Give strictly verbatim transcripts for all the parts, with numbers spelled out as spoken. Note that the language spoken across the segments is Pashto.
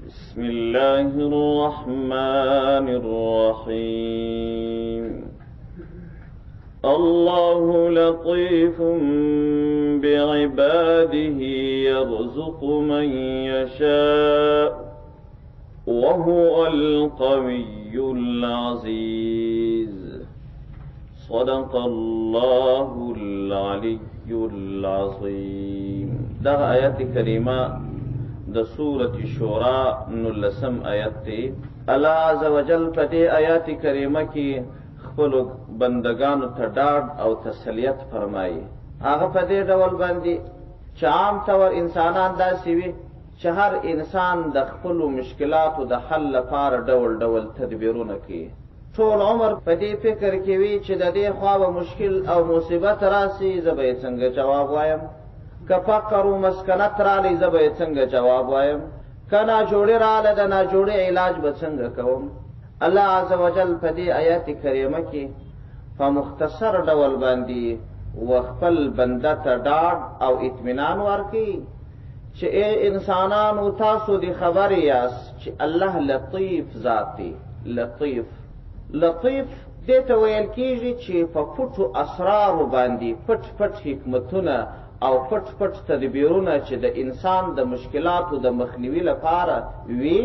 بسم الله الرحمن الرحيم الله لطيف بعباده يرزق من يشاء وهو القوي العزيز صدق الله العلي العظيم. دا آیت کریمه د سورة شورا نلسم آیت تی. الله عز وجل په دې آیات کریمه کې خپل بندگانو ته ډاډ او تسلیت فرمایي. هغه په دې ډول باندې چې عام طور انسانان داسې وي چې هر انسان د خپل مشکلاتو د حل لپاره ډول ډول تدبیرونه کوي. ټول عمر په دې فکر کې وي چې د دې خوا به مشکل او مصیبت راسي، زه به یې څنګه جواب وایم؟ که فقر و مسکنت رالی زه به یې څنګه جواب وایم؟ که ناجوړي راله د ناجوړي علاج به څنګه کوم؟ الله عز وجل په دې آیات کریمه کې په مختصر ډول باندې و خپل بنده ته ډاډ او اطمینان ورکوي چې ای انسانانو تاسو دې خبر یاست چې الله لطیف ذات دی. لطیف لطیف دې ته ویل کېږي چې په پټو اسرارو باندې پټ پټ حکمتونه او پټ پټ تدبیرونه چې د انسان د مشکلاتو د مخنیوي لپاره وي،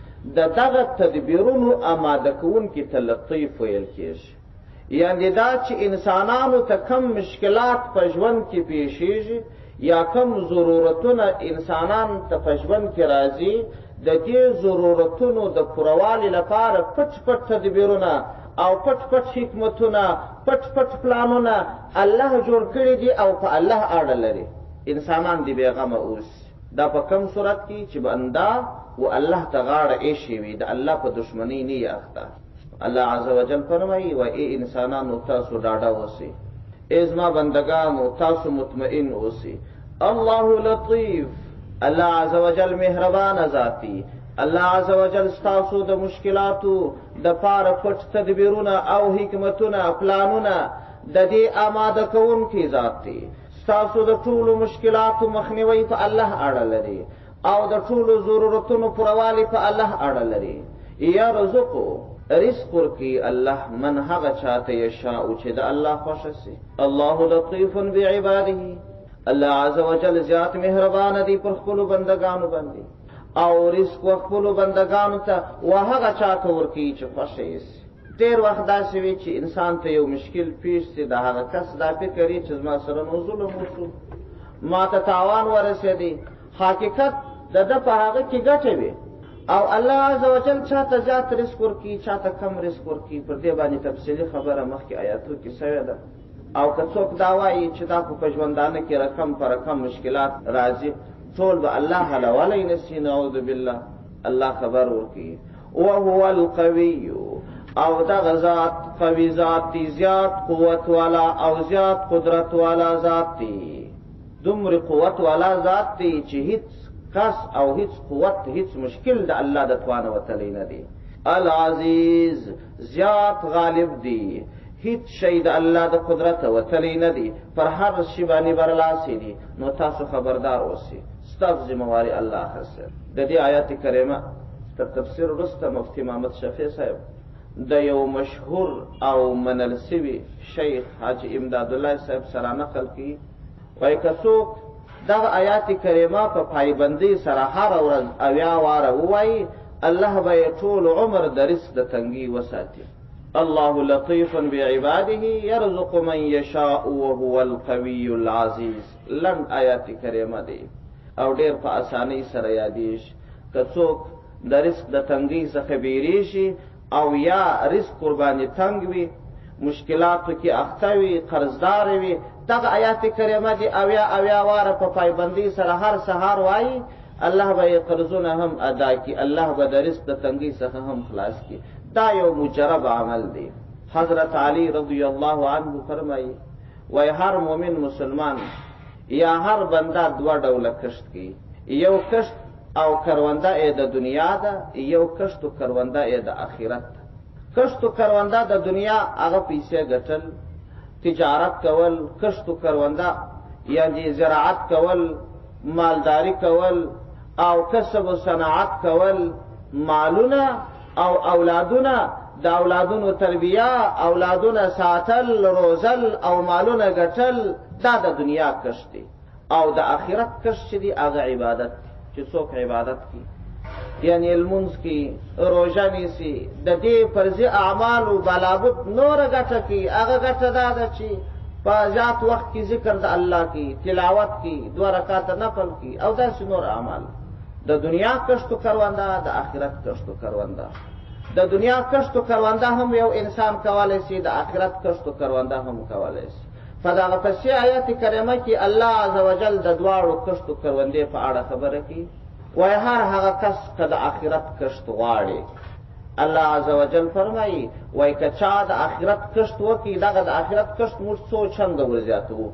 د دغه تدبیرونو آماده کوونکي ته لطیف ویل کېږي. یعنې دا چې انسانانو ته کم مشکلات په ژوند کې پیښیږي یا کم ضرورتونه انسانان ته په ژوند کې راځي، د دې ضرورتونو د پوروالي لپاره پټ پټ تدبیرونه او پټ پټ حکمتونه پټ پټ پلانونه الله جوړ کړي دي او په الله اړه لري. انسانان دې بېغمه اوسي. دا په کم صورت کې چې بنده و الله ته غاړه ایښې وي، د الله په دشمنۍ نه یې اخته. الله عز وجل فرمایي و ای انسانانو تاسو ډاډه اوسئ، ای زما بندگانو تاسو مطمئن اوسئ. الله لطیف، الله عز وجل مهربان ذاتی. الله عز وجل ستاسو د مشکلاتو د پاره پټ تدبیرونه او حکمتونه پلانونه د دې آماده کوونکی ذات دی. ستاسو د ټولو مشکلاتو مخنیوی په الله اړه لري او د ټولو ضرورتونو پوروالي په الله اړه لري. یرزقو رزق ورکي الله من هغه چاته یشاء چې د الله خوښه سي. الله لطیف بعباده، الله عز وجل زیات مهربان دی پر خپلو بندگانو باندې او رزق و خپلو بندگانو ته و هغه چاته ورکي چې خوښه یې سي. ډېر وخت داسې وي چې انسان ته یو مشکل پیښ سي، د هغه کس دا فکر یي چې زما سره نو ظلم وشو، ما ته تاوان ورسېدی. حقیقت د ده په هغه کې ګټه وي او الله عز وجل چاته زیات رزق ورکي چاته کم رزق ورکي. پر دې باندې تفصیلي خبره مخکې آیاتو کې سوې ده. او که څوک دا وایي چې دا خو په ژوندانه کې رقم په رقم مشکلات راځي، ټول به الله حلولی نسي، نعوذ بالله. الله خبر ورکي وهو القوي، او دغه ذات قوي ذات دی، زیات قوت والا او زیات قدرت والا ذات دی. دومره قوت والا ذات دی چې هیڅ کس او هیڅ قوت هیڅ مشکل د الله د توان وتلی نه دی. العزیز، زیات غالب دی، هیڅ شی د الله د قدرت وتلی نه دی، پر هر شي باندې برلاسی دی. نو تاسو خبردار اوسئ، ستاسو ذمہواری الله اخیسته. د دې آیات کریمه تر تفسیر وروسته مفتی محمد شفیع صاحب د یو مشهور او منل سوي شیخ حاجي امداد الله صاحب سره نقل کړي، وایي که څوک دغه آیات کریمه په پایبندۍ سره هره ورځ اویا واره ووایي، الله به یې ټول عمر د رزق د تنګي وساتي. الله لطیف بعباده یرزق من یشاء وهو القوی العزیز. لنډ آیات کریمه دی او ډېر په اسانۍ سره یادېږي. که څوک د رزق د تنګۍ څخه بیریږي او یا رزق قربانې تنګ وي، مشکلاتو کې اخته وي، قرضدار وي، دغه آیات کریمه دی اویا اویا واره په پایبندۍ سره هر سهار وایي، الله به یې قرضونه هم ادا کړي، الله به د رزق د تنګۍ څخه هم خلاص کړي. دا یو مجرب عمل دی. حضرت علی رضی الله عنه فرمایي وای هر مؤمن مسلمان یا هر بنده دوه ډوله کشت کوي، یو کشت او کرونده یې د دنیا ده، یو کشت و کرونده یې د آخرت ده. کشت و کرونده د دنیا هغه پیسې ګټل، تجارت کول، کشت و کرونده یعنی زراعت کول، مالداری کول او کسب و صنعت کول، مالونه او اولادونه، د اولادونو تربیه، اولادونه ساتل، روزل او مالونه ګټل، دا د دنیا کښت دی. او د آخرت کښت چې دی هغه عبادت چې څوک عبادت کی، یعنی لمونځ کی، روژه نیسي، د دې فرضي اعمالو بلابد نوره ګټه کی. هغه ګټه دا ده چې په زیات وخت کې ذکر د الله کی، تلاوت کی، دوه رکعاته نفل کی او داسې نور اعمال. د دنیا کښت و کرونده، د آخرت کښت و کرونده. د دنیا کښت و کرونده هم یو انسان کولی شي، د آخرت کښت و کرونده هم کولی شي. په دغه پسې آیت کریمه کې الله عز وجل د دواړو کښت و کروندې په اړه خبره کوي. وایي هر هغه کس که د آخرت کښت غواړي، الله عز وجل فرمایي وایي که چا د آخرت کښت وکړي، دغه د آخرت کښت موږ څو چنده ورزیاتوو.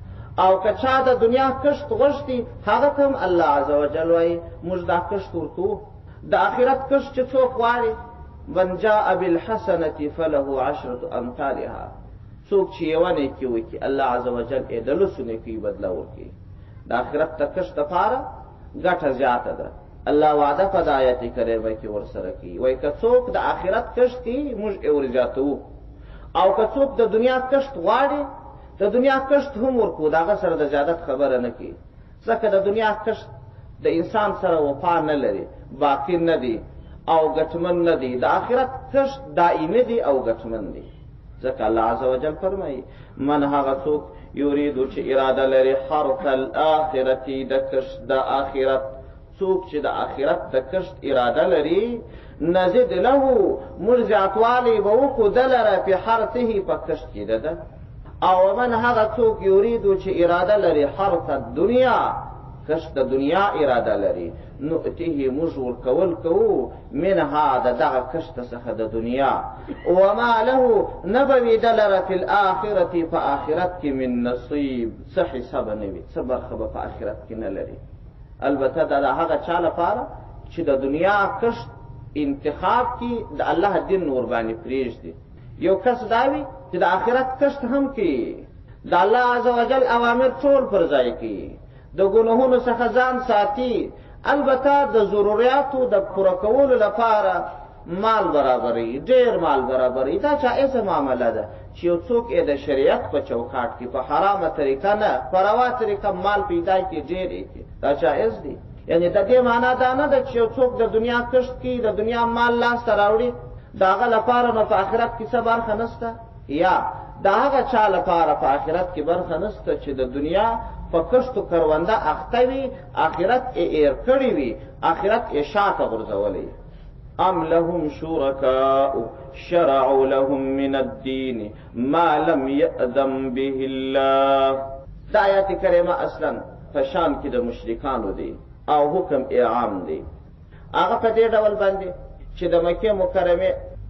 او که چا د دنیا کښت غوښتي، هغه ته هم الله عز وجل وایي موږ دا کښت ورکوو. د آخرت کښت چې څوک غواړي، من جاء بالحسنة فله عشرة امثالها، څوک چې یوه نیکي وکړي الله عز وجل یې د لسو نیکیو بدله ورکوي. د آخرت د کښت دپاره ګټه زیاته ده. الله وعده په د آیت کریمه کې ورسره کوي، وایي که څوک د آخرت کښت کوي موږ یې ورزیاتوو. او که څوک د دنیا کښت غواړي، د دنیا کښت هم ورکوو، د هغه سره د زیادت خبره نه کوي. ځکه د دنیا کښت د انسان سره وفا نه لري، باقي نه دی او ګټمن نه دی. د آخرت کښت دائمي دی او ګټمن دی. ځکه الله عز وجل فرمایي من هغه څوک یریدو چې اراده لري حرث الاخرة، د کښت د آخرت، څوک چې د آخرت د کښت اراده لري، نزد له موږ زیاتوالی به وکړو ده لره په حرثه په کښت کې ده ده. او من هغه څوک یریدو چې اراده لري حرث الدنیا، کښت د دنیا اراده لري، نؤتیه موږ ورکول کوو منها د دغه کښت څخه د دنیا، وما له نه به وي ده لره فی الاخرة په آخرت کې من نصیب، څه حصه به نه وي، څه برخه به په آخرت کې نه لري. البته دا د هغه چا لپاره چې د دنیا کښت انتخاب کی، د الله دین ور باندې پرېږدي. یو کس دا وي چې د آخرت کښت هم کوي، د الله عز وجل اوامر ټول پر ځای کوي، د ګناهونو څخه ځان ساتي، البته د ضرورتو د پوره کولو لپاره مال برابري، ډېر مال برابري. دا جائزه معامله ده چې یو څوک یې د شریعت په چوکاټ کې په حرامه طریقه نه، په روا طریقه مال پیدا کړي، ډېر یې کړي، دا جائز دی. یعنی د دې معنا دا نه ده چې یو څوک د دنیا کښت کوي، د دنیا مال لاسته راوړي، د هغه لپاره نو په آخرت کې څه برخه نشته، یا د هغه چا لپاره په آخرت کې برخه نشته چې د دنیا په کښت و کرونده اخته وي، آخرت یې ایر کړی وي، آخرت یې شاته غورځولی. ام لهم شرکاء شرعوا لهم من الدین ما لم یأذن به الله. دا آیت کریمه اصلا په شان کې د مشرکانو دی او حکم یې عام دی. هغه په دې ډول باندې چې د مکې مکرمې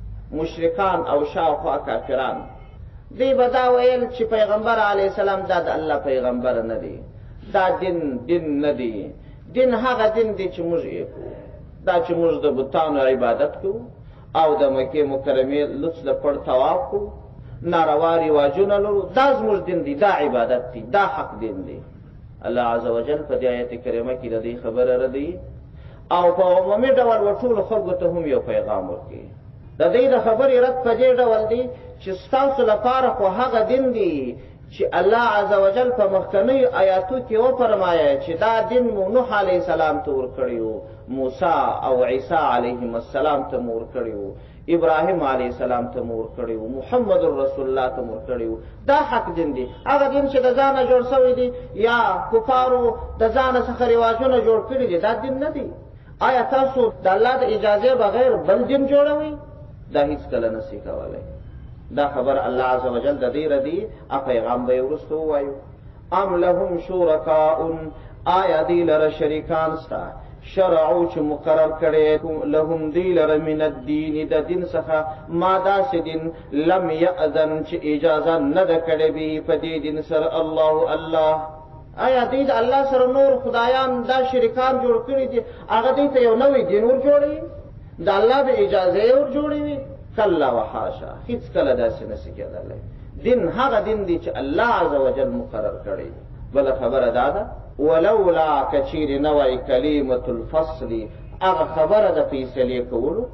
مشرکان او شاوخوا کافران دی به دا ویل چې پیغمبر علیه السلام دا د الله پیغمبر نه دی، دا دین دین نه دی، دین هغه دین دی چې موږ یې کوو، دا چې موږ د بتانو عبادت کوو او د مکې مکرمې لڅ لپړ طواف کوو، ناروا رواجونه لرو، دا زموږ دین دی، دا عبادت دی، دا حق دین دی. الله عز وجل په دې آیت کریمه کې د دې خبره ردی او په عمومي ډول ټولو خلکو ته هم یو پیغام ورکوي. د دې د خبرې رد په دې ډول دی چې ستاسو لپاره خو هغه دین دی چې الله عز وجل په مخکنیو آیاتو کې وفرمایه چې دا دین مو نوح علیه السلام ته ورکړی و، موسی او عیسی علیهم السلام ته مو ورکړی و، ابراهیم علیه السلام ته مو ورکړی و، محمد رسول الله ته مو ورکړی و. دا حق دین دی. هغه دین چې د ځانه جوړ شوی دی یا کفارو د ځانه څخه رواجونه جوړ کړي دي، دا دین نه دی. آیا تاسو د الله د اجازې بغیر بل دین جوړوئ؟ دا هیڅکله نشئ کولی. دا خبر الله عز وجل د دې ردی ا پیغام به ورسته وایو. ام لهم شرکاء، آیا دی لره شریکان ستا، شرعو چې مقرر کړي لهم دی لره من الدین، د دین څخه ما داسې دین لم یأذن چې اجازه نه ده کړې به په دې دین سره الله الله. آیا دی د الله سره نور خدایان دا شریکان جوړ کړي دي، هغه دی ته یو نوی دین ور جوړوي، د الله به اجازه ور جوړوي؟ کلا وحاشا، هیڅکله داسې نشي کېدلی. دین هغه دین دی چې الله عز وجل مقرر کړی. بله خبره دا ده ولولا کچیر نوی کلمة الفصل هغه خبره د فیصلې کولو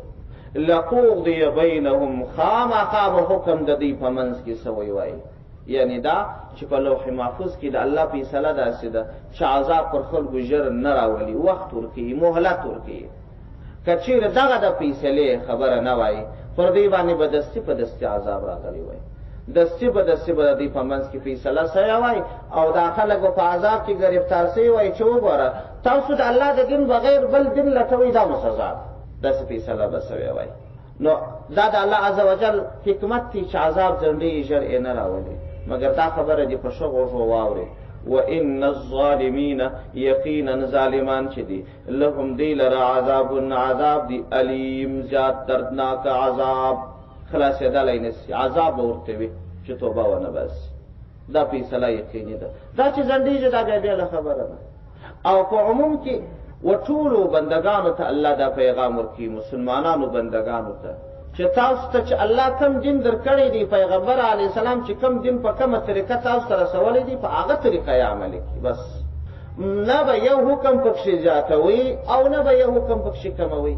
لقضی بینهم خامخا به حکم د دوی په منځ کې سوی وای. یعنی دا چې په لوح محفوظ کې د الله فیصله داسې ده چې عذاب پر خلکو ژر نه راولي، وخت ورکوي، مهلت ورکوي. که چیرې دغه د فیصلې خبره نه وای پر دوی باندې به دستي په دستي عذاب راغلی وای، دستي په دستي به د دوی په منځ کې فیصله سوی وای او دا خلک به په عذاب کې ګرفتار سوي وای چې وګوره تاسو د الله د دین بغیر بل دین لټوئ، دا مو سزا ده. داسې فیصله به سوی وای. نو دا د الله عز وجل حکمت دی چې عذاب ځنډي ژر یې نه راولي، مګر دا خبره دې په ښه غوږو واورئ. وان الظالمین یقینا ظالمان چې دي لهم دی لره عذاب عذاب دی علیم زیات دردناک عذاب، خلاصېدلی نسي، عذاب به ورته وي چې توبه ونه باسي. دا فیصله یقیني ده. دا چې ځنډېږي دا بیا بېله خبره ده. او په عموم کې و ټولو بندگانو ته الله دا پیغام ورکوي، مسلمانانو بندگانو ته چې تاسو ته چې الله کم دین درکړی دی، پیغمبر علیه السلام چې کم دین په کومه طریقه تاسو ته رسولی دی په هغه طریقه یې عمل کړي. بس نه به یو حکم پکښې زیاتوي او نه به یو حکم پکښې کموي.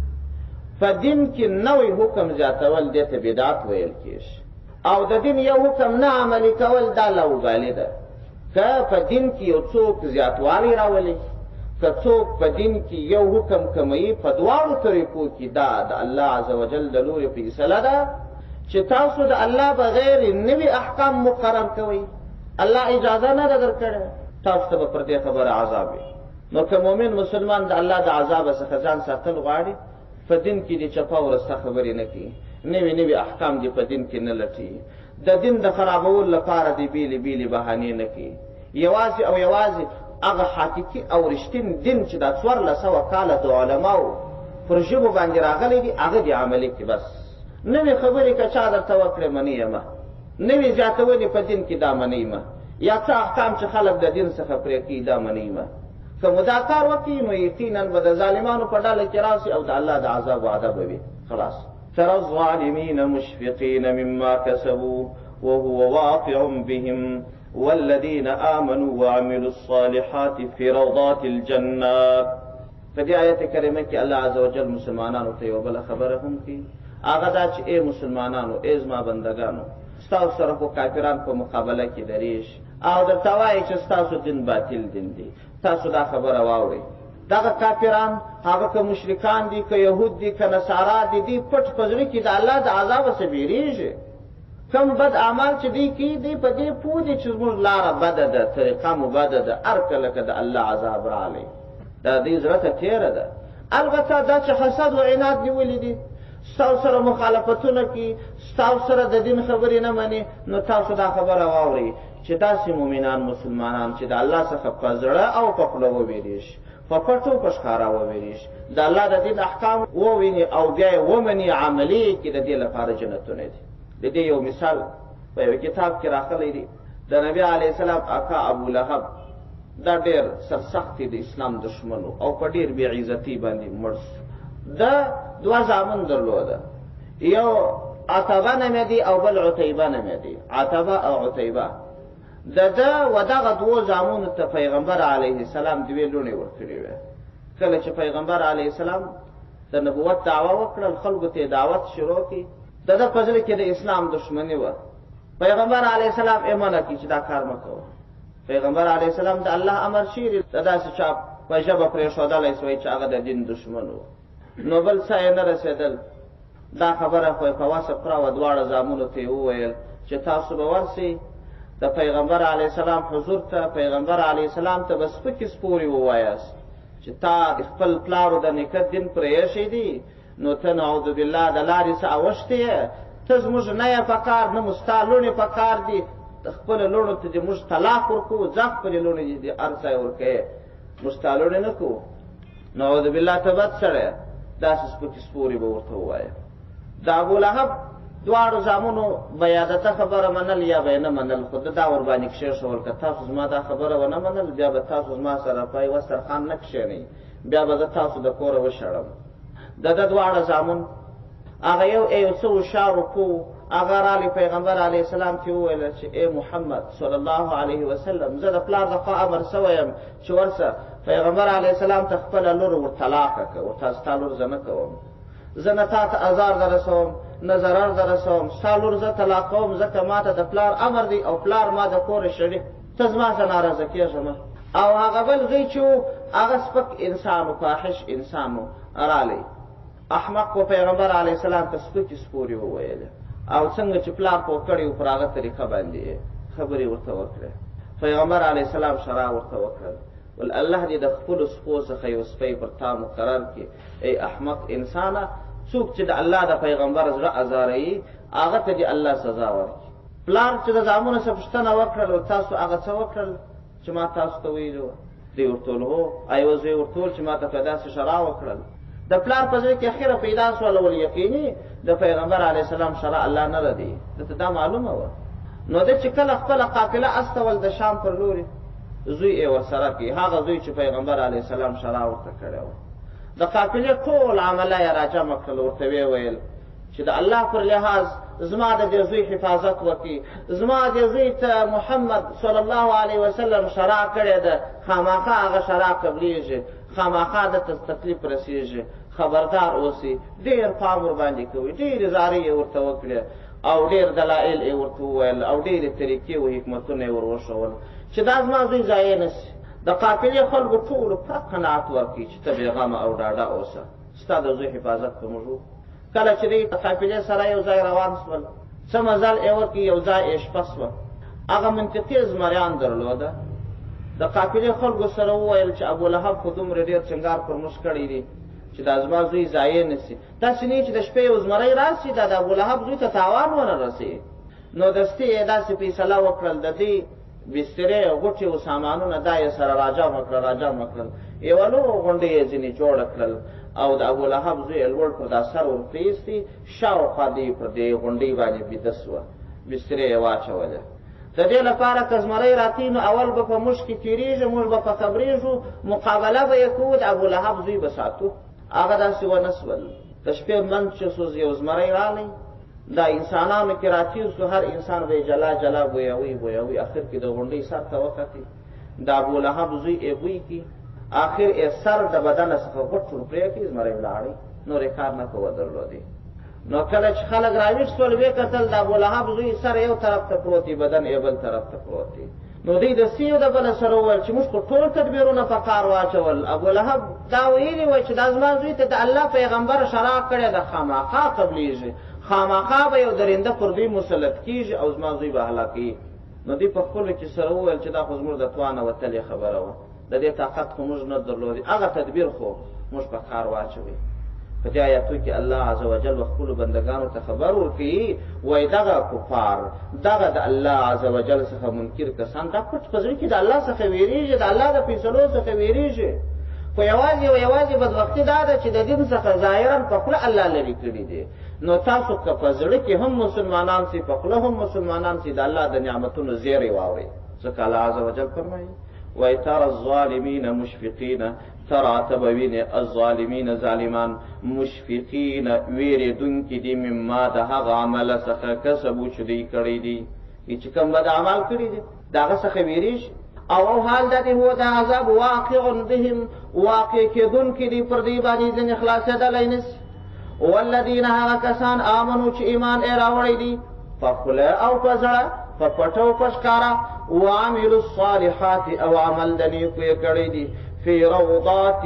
په دین کې نوی حکم زیاتول دې ته بدعت ویل کېږي، او د دین یو حکم نه عملي کول دا لوبالي ده. که په دین کې یو څوک زیاتوالی راولي، که څوک په دین کې یو حکم کموي، په دواړو طریقو کې دا د الله عز وجل د لورې فیصله ده چې تاسو د الله بغیر نوي احکام مقرر کوئ. الله اجازه نه ده درکړې، تاسو ته به پر دې خبره عذاب وي. نو که مؤمن مسلمان د الله د عذابه څخه ځان ساتل غواړي، په دین کې دې چپه ورسته خبرې نه کوي، نوي نوي احکام دې په دین کې نه لټي، د دین د خرابولو لپاره دې بیلې بیلې بهانې نه کوي. یوازې او یوازې هغه حقیقي او رښتین دین چې دا څوارلس سوه کاله د علماو پر ژبو باندې راغلی دي هغه دې عملي کړي. بس نوې خبرې که چا درته وکړې منې یمه، نوې زیاتونې په دین کې دا منې یمه، یا څه احکام چې خلک د دین څخه پرې کوي دا منې یمه. که مو دا کار وکړي نو یقینا به د ظالمانو په ډله کې راسي او د الله د عذاب وعده به وي. خلاص. ترى الظالمین مشفقین مما کسبوا وهو واقع بهم والذین آمنوا وعملوا الصالحات في روضات الجنات. په دې آیت کریمه کې الله عز وجل مسلمانانو ته یو بله خبره هم کوي، هغه دا چې ای مسلمانانو، ای زما بندګانو، ستاسو سره خو کافران په مقابله کې درېږي او درته وایي چې ستاسو دین باطل دین دی. تاسو دا خبره واورئ. دغه کافران هغه که مشرکان دي، که یهود دي، که نصارا دي، دي پټ په زړه کې د الله د عذابه څه بیریږي. کم بد اعمال چې دی کوي دی په دې پوه دي چې زموږ لاره بده ده، طریقه مو بده ده، هر کله که د الله عذاب راغلی دا دې زړه ته تېره ده. البته دا چې حسد و عناد نیولي دي، ستاسو سره مخالفتونه کوي، ستاسو سره د دین خبرې نه مني، نو تاسو دا خبره واورئ چې داسې مؤمنان مسلمانان چې د الله څخه په زړه او په خوله وویریږي، په پټو په ښکاره وویریږي، د الله د دین احکام وویني او بیا یې ومني، عملي یې کړي، د دې لپاره جنتونه دي. د دې یو مثال په یو کتاب کې راغلی دی. د نبی علیه السلام اکا ابو لهب دا ډېر سرسخت د اسلام دشمن و او په ډېر بې عزتي باندې مړ شو. ده دوه زامن درلوده، یو عتبه نومېدی او بل عتیبه نومېدی، عتبه او عتیبه. د ده و دغه دوو زامنو ته پیغمبر علیه السلام دوې لوڼې ورکړې وې. کله چې پیغمبر علیه السلام د نبوت دعوه وکړل، خلکو ته یې دعوت شروع کړي، د ده په زړه کې د اسلام دښمني وه. پیغمبر علیه السلام یې منع کړي چې دا کار مه کوه. پیغمبر علیه السلام د الله امر شیري د داسې چا په ژبه پرېښودلی سوی چې هغه د دین دښمن و. نو بل څه یې نه رسېدل. دا خبره خو یې په وسه پوره وه، دواړه زامنو ته یې وویل چې تاسو به ورسئ د پیغمبر علیه السلام حضور ته، پیغمبر علیه السلام ته به سپکې سپورې ووایاست چې تا د خپل پلارو د نیکه دین پرې ایښی دی، نو ته نعوذ بالله د لارې څه اوښتې یې، ته زموږ نه یې په کار، نه مو ستا لوڼې په کار دي، د خپلو لوڼو ته دې موږ طلاق ورکوو، ځه خپلې لوڼې دې هر څه یې ورکوې، موږ ستا لوڼې نه کوو. نعوذ بالله ته بد سړی، داسې سپکې سپورې به ورته ووایه. د ابولهب دواړو زامنو به یا د ته خبره منل یا به یې نه منل، خو ده دا ورباندې کښېښول که تاسو زما دا خبره ونه منل، بیا به تاسو زما سره په یوه سرخان نه کښېنئ، بیا به زه تاسو د کوره وشړم. د ده دواړه زامن، هغه یو یو څه هوښیار و پوه هغه رالی پیغمبر علیه السلام ته وویل چې ای محمد صلی الله علیه وسلم زه د پلار د خوا امر سوی یم چې ورسه پیغمبر علیه السلام ته خپله لور ور طلاقه که ورته ستا لور زه نه کوم زه نه تا ته ازار در رسوم نه ضرر در رسوم ستا لور زه طلاقوم ځکه ما ته د پلار امر دی او پلار ما د کور شریک ته زما څه ناراضه کېږه او هغه بل زوی چې و هغه سپک انسان و فاحش انسان و رالی احمق و پیغمبر علیه السلام ته سپکې سپورې وویلې او څنګه چې پلار پوه کړی و پر هغه طریقه باندې خبرې ورته وکړې پیغمبر علیه السلام شرع ورته وکړل ول الله دې د خپلو سپو څخه یو سپی پر تا مقرر کړي ای احمق انسانه څوک چې د الله د پیغمبر زړه ازاروي هغه ته دې الله سزا ورکړي پلار چې د زامنو څه پوښتنه وکړل تاسو هغه څه وکړل چې ما تاسو ته ویلي وه دوی ورته ویل هو ایوه زوی ورته ویل چې ما ته په داسې شرع وکړل د پلار په زړه کې اخره پیدا سول ول یقیني د پیغمبر علیه السلام شرع الله نه ردي دته دا معلومه وه نو ده چې کله خپله قافله استول د شام پر لوري زوی یې ورسره کړي هغه زوی چې پیغمبر علیه السلام شرع ورته کړی وه د قافلې ټول عمله یې راجمع کړل ورته ویې ویل چې د الله پر لحاظ زما د دې زوی حفاظت وکړي زما دې زوی ته محمد صلی الله علیه وسلم شرع کړې ده خامخا هغه شرع قبلیږي خامخا د تکلیف رسیږي خبردار اوسئ ډېر پام ورباندې کوئ ډېرې زارۍ یې ورته وکړې او ډېر دلایل یې ورته وویل او ډېرې طریقې و حکمتونه یې ور وښول چې دا زما زوی ضایع نه سي د قافلې خلکو ټولو پوره قناعت ورکړي چې ته بېغمه او ډاډه اوسه ستا د زوی حفاظت په موږ کله چې دوی د قافلې سره یو ځای روان شول څه مزل یې وکړي یو ځای یې شپه شوه هغه منطقې زمریان درلوده د قافلې خلکو سره وویل چې ابولهب خو دومره ډېر چنګار پر موږ کړی دی چې دا زما زوی ضایع نه سي داسې نه چې د شپې یو زمری راسي دا د ابولهب زوی ته تاوان ونه رسي نو دستي یې داسې فیصله وکړل د دې بسترې غوټې او سامانونه دا یې سره راجمع کړل راجمع کړل یوه لویه غونډۍ یې ځینې جوړه کړل او د ابولهب زوی یې لوړ پر دا سر ور پرېیستې شاوخوا دې پر دې غونډۍ باندې بیده سوه بسترې یې واچولې د دې لپاره که زمری راتي نو اول به په موږ کې تېرېږي موږ به په خبرېږو مقابله به یې کوو د ابولهب زوی به ساتو هغه داسې ونه سول د شپې منځ چې سوز یو زمری رالی دا انسانانو کې راتېر سو هر انسان به یې جلا جلا بویوي بویوي اخر کې د غونډۍ سر ته وکتې د ابولهب زوی یې بوی کړي آخر یې سر د بدنه څخه غوټ ور پرې کړي زمری ولاړی نور یې کار نه کوه درلودې نو کله چې خلک راویښ شول ویې کتل د ابولهب زوی سر یو طرف ته پروت دی بدن یې بل طرف ته پروت دی نو دوی د سیو د بله سره وویل چې موږ خو ټول تدبیرونه په کار واچول ابولهب دا ویلي وی چې دا زما زوی ته د الله پیغمبر شرع کړې ده خامخا قبلیږي خامخا به یو درنده پر دوی مسلط کېږي او زما زوی به هلاکوي نو دوی په خپلو کې سره وویل چې دا خو زموږ د توانه وتلې خبره وه د دې طاقت خو موږ نه درلودې هغه تدبیر خو موږ په کار واچوئ په دې آیاتو کې الله عز وجل خپلو بندګانو ته خبر ورکوي وایي دغه کفار دغه د الله عز وجل څخه منکر کسان دا پټ په زړه کې د الله څخه ویرېږي د الله د فیصلو څخه ویرېږي خو یوازې او یوازې بدبختي دا ده چې د دین څخه ظاهرا په خوله الله لرې کړي دي نو تاسو که په زړه کې هم مسلمانان سي په خوله هم مسلمانان سي د الله د نعمتونو زیری واورئ ځکه الله عز وجل فرمایي وایي ترى الظالمین مشفقین ترى تبوین الظالمین ظالمان مشفقین ویرېدونکي دي مما د هغه عمله څخه کسبو چې دوی کړی دي چې کوم بد عمل کړي دي د هغه څخه ویرېږي او حال دا دی هو دا عذاب واقع بهم واقع کېدونکي دي پر دوی باندې ځینې خلاصېدلی نسي والذین هغه کسان آمنو چې ایمان یې راوړی دي په خوله او په زړه په پټه او په ښکاره وعملوا الصالحات او عمل د نیکو یې کړی دي فی روضات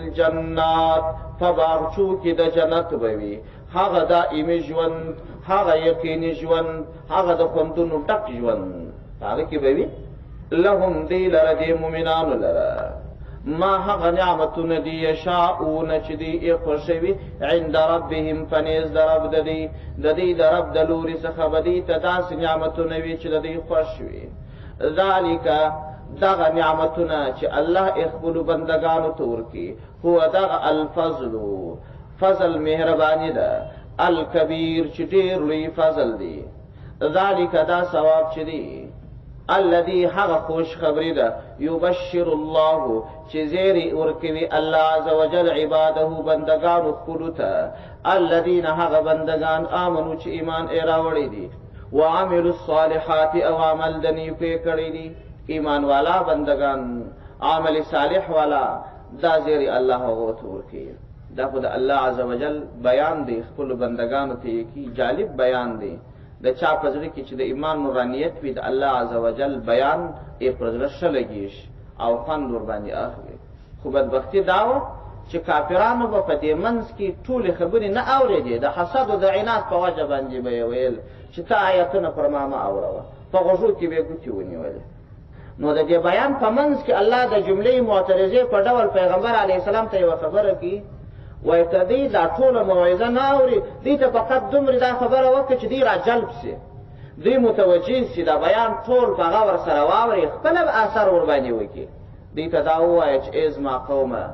الجنات په باغچو کې د جنت به وي هغه دائمي ژوند هغه یقیني ژوند هغه د خوندونو ډک ژوند هغه کې به وي لهم دی لره دې مؤمنانو لره ما هغه نعمتونه دي یشاءون چې دوی یې خوښوي عند ربهم په نیز د رب د دوی د دوی د رب د لوري څخه به دوی ته داسې نعمتونه وي چې د دوی خوښ وي ذلک دغه نعمتونه چې الله یې خپلو بندګانو ته ورکړي هو دغه الفضل فضل مهرباني ده الکبیر چې ډېر لوی فضل دی ذلک دا ثواب چې دی الذي هغه خوش خبری ده یبشر الله چې زیری ورکوي الله عز وجل عباده بندگانو خپلو ته الذین هغه بندگان آمنو چې ایمان یې راوړی دي وعملوا الصالحات او عمل د نیکۍ کړی دي ایمان والا بندگان عمل صالح والا دا زیری الله هغو ته ورکوي دا خو د الله عز وجل بیان دی خپلو بندگانو ته یې کی جالب بیان دی د چا په زړه کې چې د ایمان نورانیت وي د الله عز وجل بیان یې پر زړه ښه لګېږي او خوند ورباندې اخلي خو بدبختي دا وه چې کافرانو به په دې منځ کې ټولې خبرې نه اورېدې د حسد او د عناد په وجه باندې به یې ویل چې ته آیتونه پر ما مه اوروه په غوږو کې به یې ګوتې ونیولې نو د دې بیان په منځ کې الله د جملې معترضې په ډول پیغمبر علیه السلام ته یوه خبره کوي وایي ته دوی دا ټوله موعظه نه اوري دوی ته فقط دومرې دا خبره وکړه چې دوی را جلب سي دوی متوجه سي دا بیان ټول په هغه ورسره واوري خپله به اثر ورباندې وکړي دوی ته دا ووایه چې ای زما قومه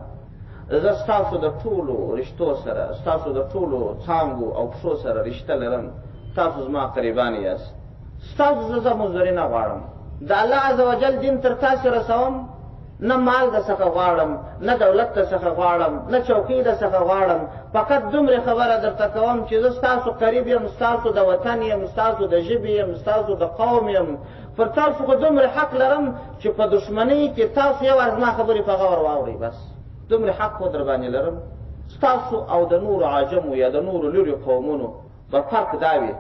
زه ستاسو د ټولو رشتو سره ستاسو د ټولو څانګو او پښو سره رشته لرم تاسو زما قریبان یاست ستاسو زه زه مزدوري نه غواړم د الله عز وجل دین تر تاسې رسوم نه مال د څخه غواړم نه دولت د څخه غواړم نه چوکۍ د څخه غواړم فقط دومره خبره درته کوم چې زه ستاسو قریب یم ستاسو د وطن یم ستاسو د ژبې یم ستاسو د قوم یم پر تاسو خو دومره حق لرم چې په دښمنۍ کې تاسو یوازې زما خبرې په غور واورئ بس دومره حق خو در باندې لرم ستاسو او د نورو عجمو یا د نورو لرې قومونو به فرق دا وي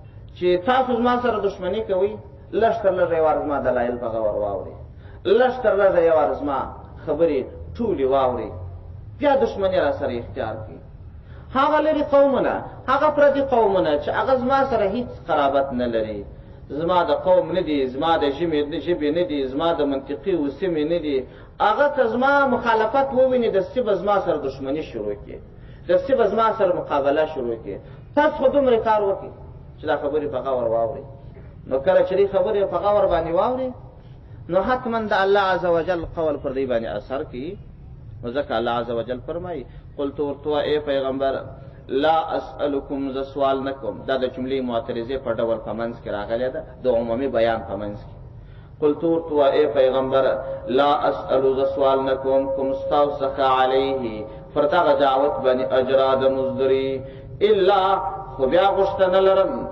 چې تاسو زما سره دښمني کوئ لږ تر لږه یو وار زما دلایل په غور واورئ لږ تر لږه یو وار زما خبرې ټولې واورئ بیا دښمني را سره اختیار کړي هغه لرې قومونه هغه پردي قومونه چې هغه زما سره هیڅ قرابت نه لري زما د قوم نه دي زما د ژبې نه دي زما د منطقي و سیمې نه دي هغه که زما مخالفت وویني دستي به زما سره دښمني شروع کړي دستي به زما سره مقابله شروع کړي تاسو خو دومره کار وکړئ چې دا خبرې په غور واورئ نو کله چې دې خبرې په غور باندې واورئ نو حتما د الله عز وجل قول پر دې باندې اثر کوي نو ځکه الله عز وجل فرمایي قلت ورته وایه ای پیغمبر لا اسألکم زه سوال نه کوم دا د جملې معترضې په ډول په منځ کې راغلی ده د عمومي بیان په منځ کې قلت ورته وایه ای پیغمبر لا اسألو زه سوال نه کوم کوم ستاسو څخه علیه پر دغه دعوت باندې اجرا د مزدوري الا خو بیا غوښتنه لرم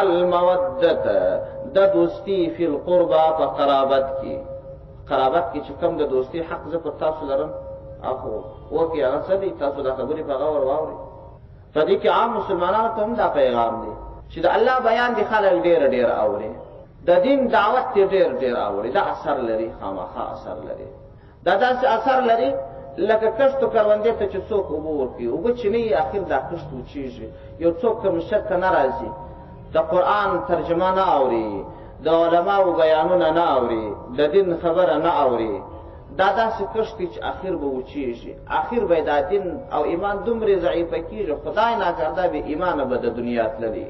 المودت د دوستی فی القربا په قرابت کې قرابت کې چې کوم د دوستی حق زه پر تاسو لرم اخو وکړي هغه څه دی تاسو دا خبرې په غور واورئ په دې کې عام مسلمانانو ته هم دا پیغام دی چې د الله بیان دی خلک ډېر ډېر اوري د دین دعوت دی ډېر ډېر اوري دا اثر لري خامخا اثر لري دا داسې اثر لري لکه کښتو کروندې ته چې څوک اوبه ورکوي اوبه چې نه وي اخر دا کښت وچېږي یو څوک کوم شک ته نه راځي د قرآن ترجمه نه اوري د علماو بیانونه نه اوري د دین خبره نه اوري دا داسې کښت دی چې اخر به وچېږي اخر به دا دین او ایمان دومره ضعیفه کېږي خدای ناکرده بې ایمانه به د دنیا تللي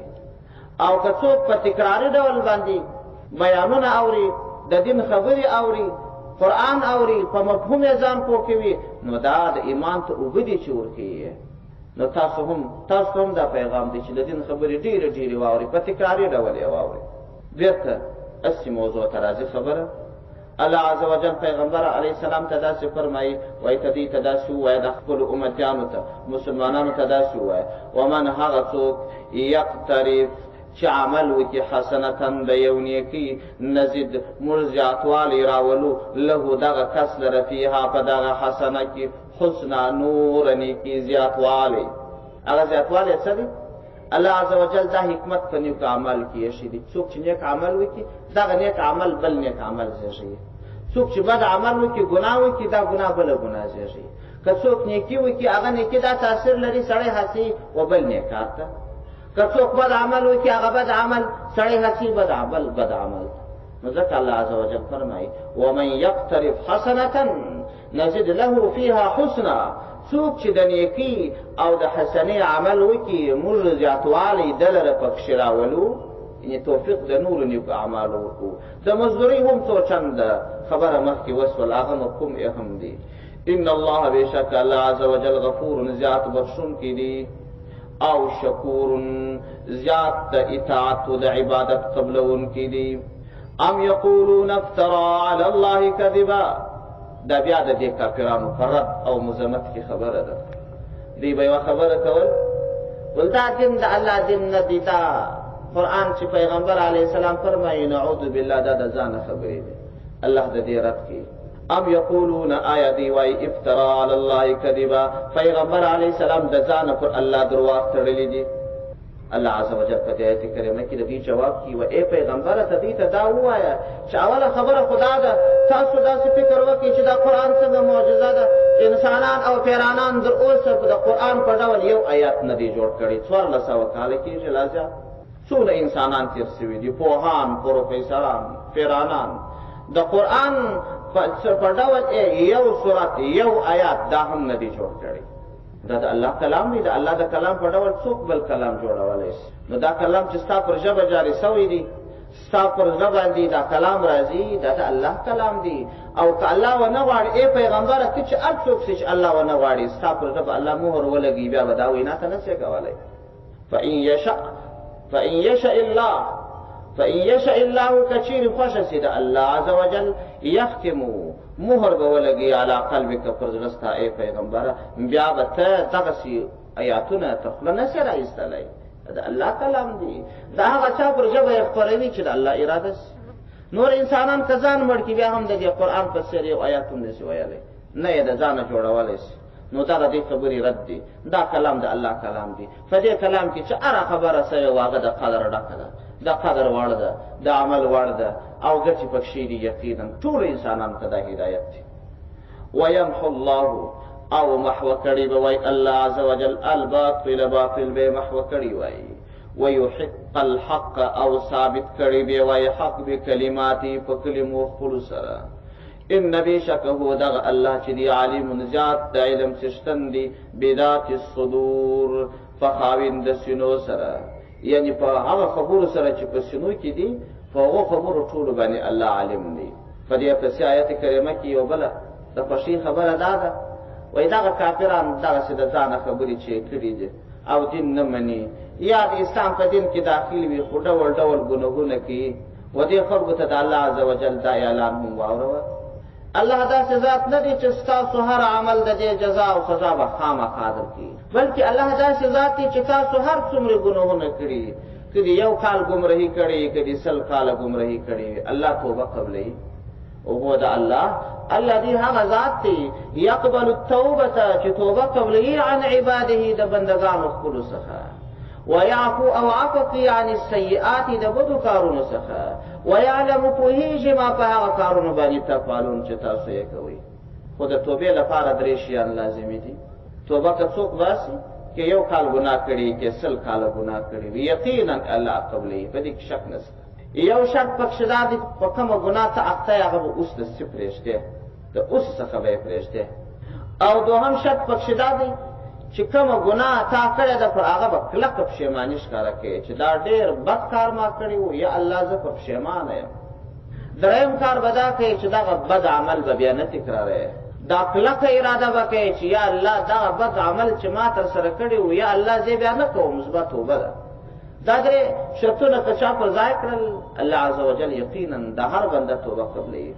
او که څوک په تکراري ډول باندې بیانونه اوري د دین خبرې اوري قرآن اوري په مفهوم یې ځان پوه کوي نو دا د ایمان ته اوبه دي چې ورکوي نو تاسو هم تاسو هم دا پیغام دی چې د دین خبرې ډېرې ډېرې واورئ په تکراري ډول یې واورئ بېرته اصلي موضوع ته راځي خبره الله عز وجل پیغمبر علیه السلام ته داسې فرمایي وایي ته دوی ته داسې ووایه د خپلو امتیانو ته مسلمانانو ته داسې ووایه ومن هغه څوک یقترف چې عمل وکړي حسنتن د یو نیکي نزید موږ زیاتوالی راولو له دغه کس لره فیها په دغه حسنه کې حسنه نور نیکي زیاتوالی هغه زیاتوالی څه دی الله عز وجل دا حکمت په نیک عمل کې ایښی دی څوک چې نیک عمل وکړي دغه نیک عمل بل نیک عمل زیږوي څوک چې بد عمل وکړي ګناه وکړي دا ګناه بله ګناه زیږوي که څوک نیکي وکړي هغه نیکي دا تاثیر لري سړی هڅوي و بل نیک کار ته که څوک بد عمل وکړي هغه بد عمل سړی هڅوي بد عمل بد عمل نو ځکه الله عز وجل فرمایي ومن یقترف حسنة نزد له فیها حسنا څوک چې د نیکي او د حسنې عمل وکړي موږ زیاتوالی ده لره پکښې راولو یعنې توفیق د نورو نیکو اعمالو وکړو د مزدورۍ هم څو چنده خبره مخکې وسول هغه مفهوم یې هم دی ان الله بېشک الله عز وجل غفور زیات بخښونکی دی او شکور زیات د اطاعت و د عبادت قبلونکی دی ام یقولون افترا علی الله کذبا. دا بیا د دې کافرانو په رد او مذمت کې خبره ده. دوی به یوه خبره کول ول دا دین د الله دین نه دی، دا قرآن چې پیغمبر علیه السلام فرمایي نعوذ بالله دا د ځانه خبرې دي. الله د دې رد کړي. ام یقولون آیا دی وای افترا علی الله کذبا، پیغمبر علیه السلام د ځانه پر الله درواغ تړلی دي. الله عز وجل په دې آیت کریمه کې د دې جواب کوي و ای پیغمبره ته دې ته دا ووایه چې اوله خبره خدا ده، تاسو داسې فکر وکړئ چې دا قرآن څنګه معجزه ده. انسانان او پیرانان در اوسه د قرآن په ډول یو آیات نه دی جوړ کړی. څوارلس سوه کاله کېږي لا زیات. څومره انسانان تېر سوي دي، پوهان، پروفیسران، پیرانان. د قرآن په ډول یو سورت یو آیات دا هم نه دی جوړ کړی. دا د الله کلام دی. د الله د کلام په ډول څوک بل کلام جوړولی شي؟ نو دا کلام چې ستا پر ژبه جاري سوی دی، ستا پر زړه باندې دا کلام راځي، دا د الله کلام دی. او که الله ونه غواړي ای پیغمبره ته چې هر څوک شي چې الله ونه غواړي ستا پر زړه به الله مهر ولګي، بیا به دا وینا ته نه شي کولی. فإن یشأ فإن یشأ الله فإن یشأ الله کچیر خوښه سي د الله عز وجل یختمو مهر به ولګي علی قلبک پر زړه ستا ای پیغمبره، بیا به ته دغسې آیاتونه ته خوله نه سې راایستلی. د الله کلام دی. دا هغه چا پر ژبه یې خپروي چې د الله اراده سي. نور انسانان که ځان مړ کړي بیا هم د دې قرآن په څېر یو آیات هم نسي ویلی، نه یې د ځانه جوړولی سي. نو دا د دې خبرې رد دی. دا کلام د الله کلام دی. په دې کلام کې چې هره خبره سوې وه هغه د قدر ډکه ده، د قدر وړ ده، د عمل وړ ده او ګټې پکښې دي. یقینا ټولو انسانانو ته دا هدایت دی. ویمحو الله او محو کړي به وای الله عز وجل الباطل باطل به محو کړي وای. ويحق الحق او ثابت کړي به وای حق به کلماتي په کلمو خپلو سره. ان بشک هو دغه الله چې دی عالم ذات د علم څښتن دی بذات الصدور په خاوند سینو سره، یعنی په هغه خبرو سره چې په سینو کې دي په هغو خبرو ټولو باندې الله عالم دی. په دې پسې آیت کریمه کې یو بله د خوښۍ خبره دا ده وایي دغه کافران دغسې د ځانه خبرې چې کړي دي او دین نه مني، یا د اسلام په دین کې داخل وي خو ډول ډول ګناهونه کوي. و دې خلکو ته د الله عز وجل دا اعلان هم واوروه. الله داسې ذات نه دی چې ستاسو هر عمل د دې جزا او سزا به خامخا درکړي، بلکې الله داسې ذات دی چې تاسو هر څومره ګناهونه کړي، که دې یو کال ګمرهي کړې، که دې سل کاله ګمرهي کړې، الله توبه قبلوي. او هو د الله الذي هغه ذات دی یقبل التوبه چې توبه قبلوي عن عباده د بندګانو خپلو څخه، ويعفو او عفو کوي عن السیئات د بدو کارونو څخه، ويعلم پوهیږي ما په هغه کارونو باندې تفعلون چې تاسو یې کوئ. خو د توبې لپاره درې شیان لازمي دي. توبه که څوک باسي که یو کال ګناه کړي که سل کاله ګناه کړي وي، یقینا الله قبلوي، په دې کې شک نشته. یو شرط پکښې دا دی په کومه ګناه ته اخته یې هغه به اوس دسې پرېږدې، د اوس څخه به یې پرېږدې. او دوهم شرط پکښې دا دی چې کومه ګناه تا کړې ده پر هغه به کلکه پښیماني ښکاره کوې چې دا ډېر بد کار ما کړی و، یا الله زه پر پښیمانه یم. دریم کار به دا کوې چې دغه بد عمل به بیا نه تکراروې، دا کلکه اراده به کوې چې یا الله دغه بد عمل چې ما تر سره کړی و یا الله زه بیا نه کوم، زما توبه ده. دا درې شرطونه که چا پر ځای کړل الله عز وجل یقینا د هر بنده توبه قبلوي.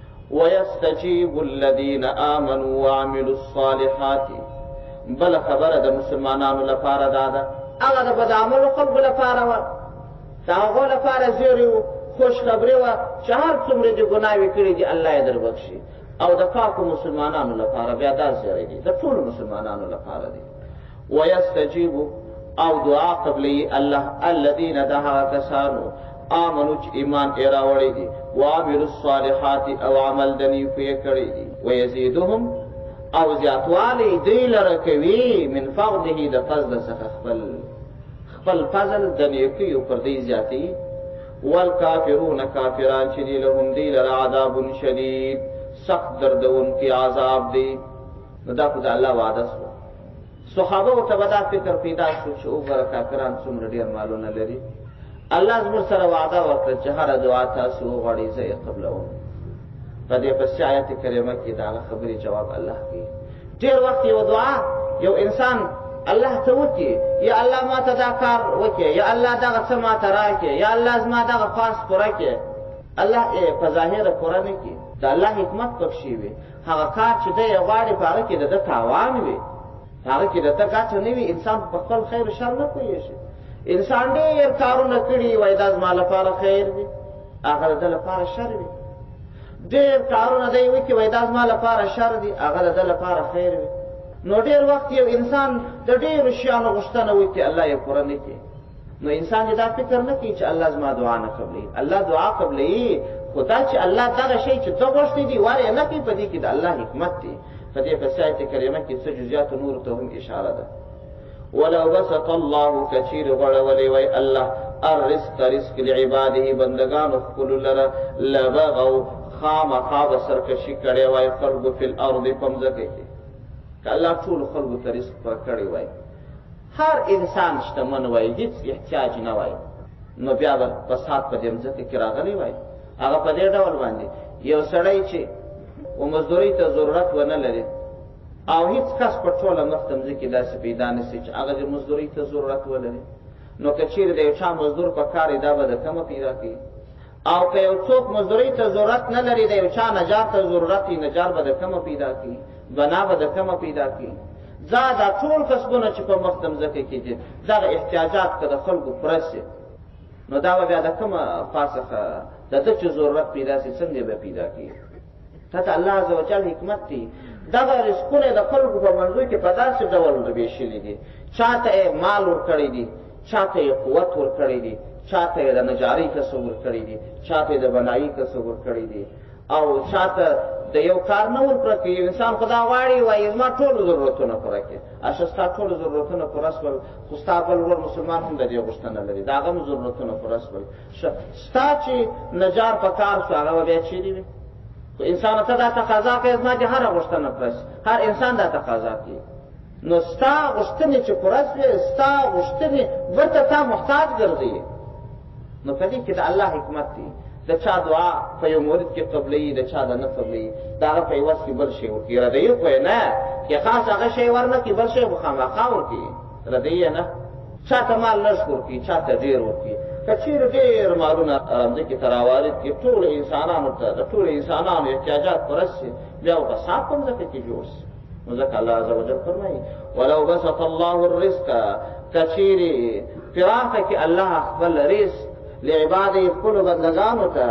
ویستجیب الذین آمنوا وعملوا الصالحات بل خبره د مسلمانانو لپاره دا ده، هغه د بد عملو خلکو لپاره وه، د هغو لپاره زیری و، خوشخبري وه چې هر څومره دې ګناوې کړي دي الله یې در بخشي. او د پاکو مسلمانانو لپاره بیا دا زیری دي، د ټولو مسلمانانو لپاره دي. ویستجیبو او دعا قبلی الله الذین د هغه کسانو آمنو چې ایمان یې راوړی دي، وعملوا الصالحات او عمل د نیکو یې کړی دي، ویزیدهم او زیاتوالی دی لره کوي من فضله د فضل څخه خپل خپل فضل د نیکیو پر دی زیاتي. والکافرون کافران چې دي لهم دی لره عذاب شدید سخت دردونکي عذاب دی. نو دا خو د الله وعده سوه. صحابه ورته به دا فکر پیدا شو چې وګوره کافران څومره ډېر مالونه لري، الله زموږ سره وعده وکړه چې هره دعا تاسو وغواړئ زه یې قبلوم. په دې پسې آیت کریمه کې د هغه خبرې جواب الله کوي. ډېر وخت یو دعا یو انسان الله ته وکړي، یا الله ما ته دا کار وکړي، یا الله دغه څه ما ته راکړي، یا الله زما دغه خواست پوره کړي، الله په ظاهره پوره نه کړي، د الله حکمت پکښې وي. هغه کار چې دی یې غواړي په هغه کې د ده تاوان وي، هغه کې د ده ګټه نه وي، انسان په خپل خیر و شر نه پوهېږي. انسان ډېر کارونه کړي وایي دا زما لپاره خیر وي، هغه د ده لپاره شر وي. ډېر کارونه دی وکړي وایي دا زما لپاره شر دي، هغه د ده لپاره خیر وي. نو ډېر وخت یو انسان د ډېرو شیانو غوښتنه وکړي الله یې پوره نه کړي، نو انسان یې دا فکر نه کوي چې الله زما دعا نه قبلوي. الله دعا قبلوي، خو دا چې الله دغه شی چې ته غوښتی دي ور یې نه کوي، په دې کې د الله حکمت دی. په دې پسې آیت کریمه کې څه جزیاتو نورو ته هم اشاره ده. ولو بسط الله کچیر غړولی وی الله الرزق رزق لعباده بندگانو خپلو لره لبغوا خامخا به سرکشي کړې وای خلکو فی الارض په مځکه کې. که الله ټولو خلکو ته رزق پر کړی وای، هر انسان شتمن وای، هیڅ احتیاج نه وای، نو بیا به فساد په دې مځکه کې راغلی وای. هغه په دې ډول باندې یو سړی چې و مزدورۍ ته ضرورت ونه لري او هیڅ کس په ټوله مخ د مځکې داسې پیدا نه سي چې هغه د مزدورۍ ته ضرورت ولري، نو که چیرې د یو چا مزدور په کار دا به د کمه پیدا کوي. او که یو څوک مزدورۍ ته ضرورت نه لري، د یو چا نجار ته ضرورت وي، نجار به د کمه پیدا کوي، بنا به د کمه پیدا کوي. دا دا ټول کسبونه چې په مخ د مځکه کې دي، دغه احتیاجات که د خلکو پوره سي، نو دا به بیا د کومه پاسخه د ده چې ضرورت پیدا سي څنګه به پیدا کوي. ته ته الله عز وجل حکمت دی. دغه رزقونه د خلکو په منځو کې په داسې ډول ویشلي دي، چاته یې مال ورکړی دي، چاته یې قوت ورکړی دي، چاته یې د نجارۍ کسب ورکړی دي، چاته یې د بنایي کسب ورکړی دي، او چاته د یو کار نه ورپوره کوي. یو انسان خو دا غواړي وایي زما ټولو ضرورتونه پوره کړي، اشه ستا ټولو ضرورتونه پوره شول، خو ستا بل ورور مسلمان هم د دې غوښتنه لري، د هغه هم ضرورتونه پوره شول. ستا چې نجار په کار شو هغه به بیا چیرې وي؟ خو انسان ته دا تقاضا کوي زما دې هره غوښتنه پوره شي، هر انسان دا تقاضا کوي. نو ستا غوښتنې چې پوره شوې، ستا غوښتنې ورته تا محتاج ګرځوي، نو په دې کې د الله حکمت دی. د چا دعا په یو مورد کې قبلوي، د چا د نه قبلوي، د هغه په عوض کې بل شی ورکوي. ردیي خو یې نه چې خاص هغه شی ور نه کړي، بل شی خو خامخا ورکوي. ردیي یې نه، چا ته مال لږ ورکوي، چا ته ډېر ورکوي. که چیرې ډېر مالونه مځکې ته راوارد کړي، ټولو انسانانو ته د ټولو انسانانو احتیاجات پوره شي، بیا به فساد په مځکه کې جوړ شي. نو ځکه الله عز وجل فرمایي ولو بسط الله الرزق، که چیرې پراخه کړي الله خپل رزق لعباده خپلو بندګانو ته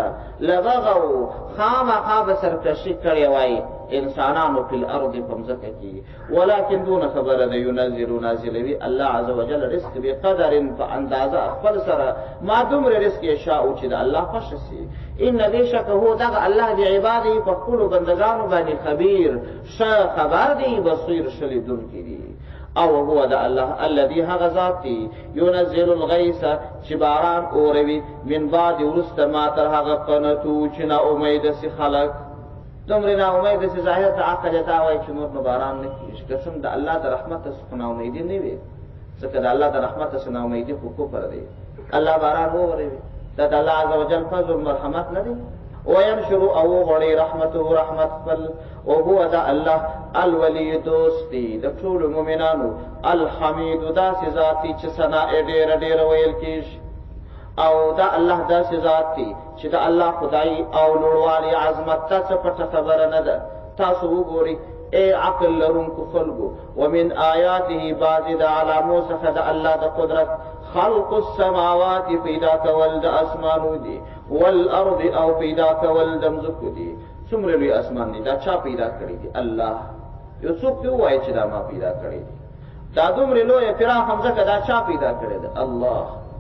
لبغوا خامخا به سرکشي کړې وای انسانانو فی الارض په مځکه کې، ولکن دون خبره ده ینزل نازلوي الله عز وجل رزق بقدر په اندازه خپل سره ما دومره رزق یشاء چې د الله خوښه سي. ان بېشکه هو دغه الله د عباده په خپلو بندګانو باندې خبیر ښه خبر دی، بصیر ښه لیدونکی دی. او هو د الله الذي هغه ذات دی ينزل الغيث چې باران اوروي من بعد وروسته ما تر هغه قنتو چې نا امیده سي خلق دومره نا امیده سي ظاهر ته عقل دا وایي چې نور نو باران نه کېږي. قسم د الله د رحمت څخه نا امیدي نه وي، ځکه د الله د رحمت څخه نا امیدي خو کفر دی. الله باران ووروي، دا د الله عز وجل فضل مرحمت نه دی. وينشر او غړي رحمته رحمت خپل، او هو دا الله الولی دوستی د ټولو مؤمنانو، الحمید داسې ذات دی چې ثنا یې ډېره ډېره ویل کېږي، او دا الله داسې ذات دی چې د الله خدایي او لوړوالي عظمت ته څه پټه خبره نه ده. تاسو وګورئ ای عقل لرونکو خلکو، ومن آیاته بعضې د علامو څخه د الله د قدرت خلق السماوات پیدا کول د اسمانو دي، والارض او پیدا کول د مځکو دي. څومره لوی اسمان دی، دا چا پیدا کړی دی؟ الله. یو څوک دې ووایي چې دا ما پیدا کړی دی؟ دا دومره لویه پراخه مځکه دا چا پیدا کړې ده؟ الله.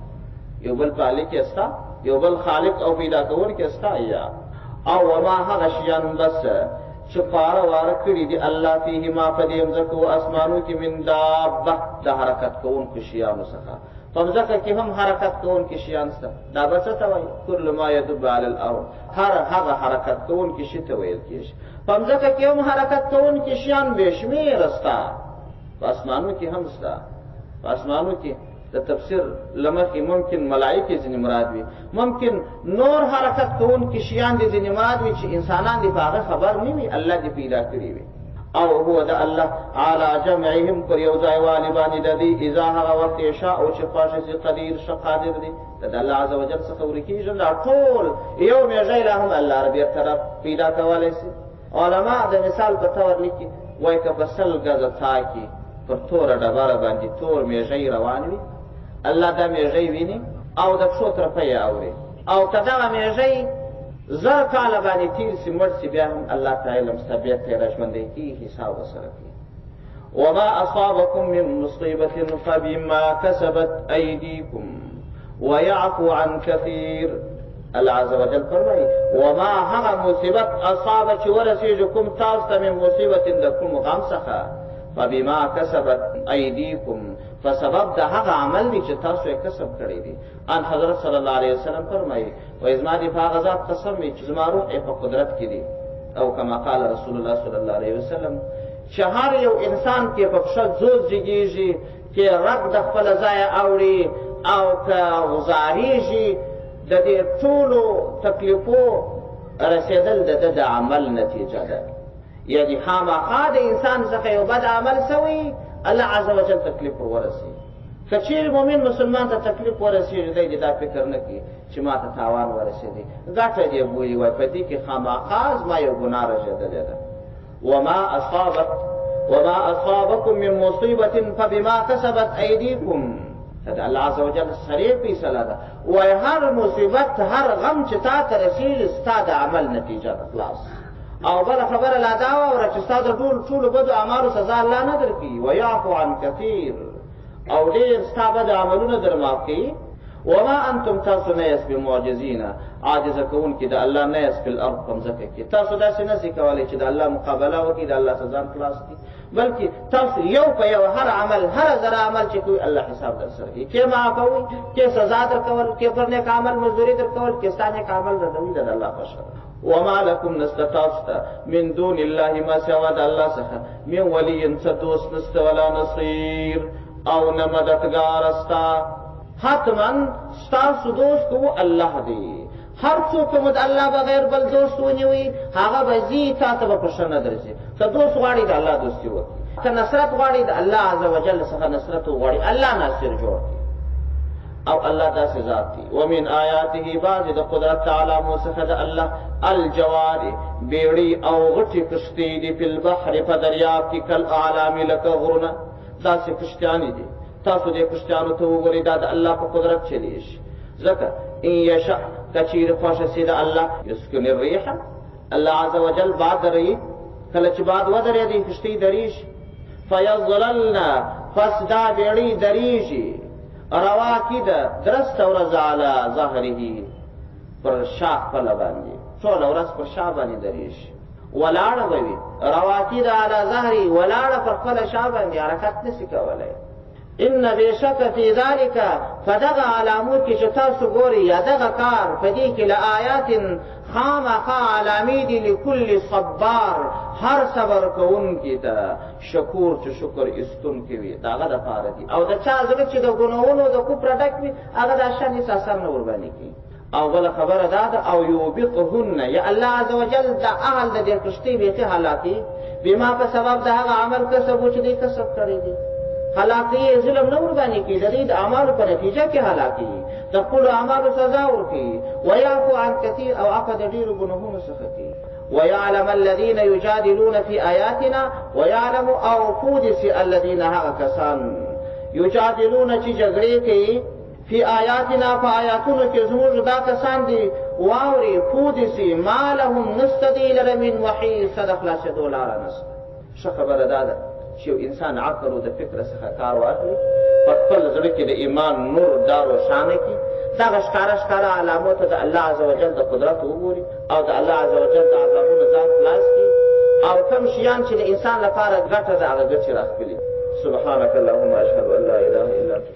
یو بل خالق یې ستا، یو بل خالق او پیدا کوونکی ستا یا او وما هغه شیان بس چې پاره واره کړي دي الله فیه ما په دې مځکو اسمانو کې من دابه د حرکت کوونکو شیانو څخه. په مځکه کې هم حرکت کوونکي شیان شته. دا به څه ته وایي؟ کل ما یدب علی الارض، هر هغه حرکت کوونکي شي ته ویل کېږي. په مځکه کې هم حرکت کوونکي شیان بې شمېره شته، په اسمانو کې هم شته. په اسمانو کې د تفسیر له مخې ممکن ملایکې ځینې مراد وي، ممکن نور حرکت کوونکي شیان دې ځینې مراد وي چې انسانان دې په هغه خبر نه وي، الله دې پیدا کړي وي. او هو د الله علی جمعهم پر یو ځای والی باندې د دې اذا هغه وخت یشاء او چې خوښ شي قدیر ش قادر دی د الله عز وجل څخه ورکیږي دا ټول یو میږي له هم الله رب طرف پیدا کولای شي. علما د مثال په تور لیکي وای که بسل غزه تاکي پر تور ډبره باندې تور میږي روان وي الله دا میږي ویني او د څو طرفه یې اوري او کدا میږي زر کال باندې تیر سی مړ سی بیا هم الله تعالی مستبیت ته راشمندې کی حساب وسره کی. وما اصابكم من مصيبه فبما كسبت ايديكم ويعفو عن كثير. الله عز وجل فرمایي وما هغه مصیبت اصاب چې ورسېږي کوم تاسو ته من مصیبت د کوم غم څخه فبما كسبت ايديكم فسبب د هغه عمل دی چې تاسو یې کسب کړی دی. ان حضرت صلی الله علیه وسلم فرمایي و ازما دی په هغه ذات قسم وي چې زما روح یې په قدرت کې دی او کما قال رسول الله صلی الله علیه وسلم چې هر یو انسان کې په پښه زوز جګیږي چې رب د خپل ځای اوړي او که غزاریږي د دې ټولو تکلیفو رسېدل د د عمل نتیجه ده. یعنی خامخا د انسان څخه یو بد عمل سوی الله عز وجل تکلیف ورسي. که چیرې مؤمن مسلمان ته تکلیف ورسېږي دی دا فکر نه کوي چې ما ته تاوان ورسېدی ګټه دې بولي وای په دې کې خامخا زما یو ګناه رسېدلې ده. وما اصابت وما اصابكم من مصيبه فبما كسبت ايديكم. دا الله عز وجل صریح فیصله ده وای هر مصیبت هر غم چې تا ته رسېږي ستا د عمل نتیجه ده خلاص. او بل خبره لا دا واوره چې ستا د ټول ټولو بدو اعمالو سزا الله نه درکوي ویعفو عن کثیر او ډېر ستا بد عملونه در معاف کوي. وما انتم تاسو نه یاست بمعجزین عاجزه کوونکي د الله نه یاست فی الارض په مځکه کې. تاسو داسې نشئ کولی چې د الله مقابله وکړي د الله څخه ځان خلاص کړي بلکې تاسو یو په یو هر عمل هر ذره عمل چې کوي الله حساب در سره کوي کې معافوي کې سزا درکول کې پر نیک عمل مزدوري درکول کې ستا نیک عمل ردوي د الله خوښه. وما لكم نستطاعت من دون الله ما سوى الله څخه من ولي څه دوست نسته ولا نصير او نه مددګار استا. حتما ستاسو دوست کو الله دی. هر څوک مو د الله بغیر بل دوست ونیوي هغه به ځي تا ته به پښه نه درځي. که دوست غواړي د الله دوستي وکړي که نصرت غواړي د الله عز وجل څخه نصرت وغواړي الله ناصر جوړ کړي. او الله داسې ذات دی. ومن آیاته بعضې د قدرت علامو څخه د الله الجوار بیړۍ او غټې کښتۍ دي فی البحر په دریاب کې کالاعلام لکه غرونه داسې کښتیانې دي. تاسو دې کښتیانو ته وګورئ دا د الله په قدرت چلیږي. ځکه ان یشاء که چیرې خوښه سي د الله یسکن الریح الله عز وجل باد دروي کله چې باد ودرېږي کښتۍ درېږي فیظللن پس دا بیړۍ درېږي رواکی ده درست ورځ علی ظهره پر شاخ خپله باندې ټوله ورځ پر شا باندې درېږي ولاړه به وي رواکی ده علی ظهري ولاړه پر خپله شا باندې حرکت نشي کولی. ان بشک فی ذلک فدغه علامو کې چې تاسو ګورئ یا دغه کار په دې کې لآیات خامخا علامې دي لکل صبار هر صبر کوونکي ته شکور چې شکر ایستونکي وي د هغه دپاره دي. او د چا زړه چې د ګناهونو د کفره ډک وي هغه دا شیان هېڅ اثر نه ورباندې کوي. او بله خبره دا ده او یوبقهن یا الله عز وجل د اهل د دې کښتۍ بیخي هلاکي بما په سبب د هغه عمل کسب و چې دوی کسب کړی دي. هلاکي ظلم نه ورباندې کوي د دوی د اعمالو په نتیجه کې هلاکي د خپلو اعمالو سزا ورکوي. ویعفو عن کثیر او عفو د ډېرو ګناهونو څخه کوي. ويعلم الذين يجادلون في آياتنا ويعلم او پودس الذين هغه کسان یجادلون چې جګړې کوي فی آیاتنا په آیاتونو کې زموږ دا کسان دي واوري پودسي ما لهم نسته دی لره من محیص د خلاصېدو لاره نسته. ښه خبره دا ده چې یو انسان عقل او د فکر څخه کار واخلي په خپل زړه کې د ایمان نور دا روښانه کړي دغه ښکاره ښکاره علامو ته د الله عز وجل د قدرت وګوري او د الله عز وجل د عذابونو ځان خلاص کړي او کوم شیان چې د انسان لپاره ګټه ده هغه ګټې راخپلي. سبحانك اللهم اشهد ان لا اله الا انت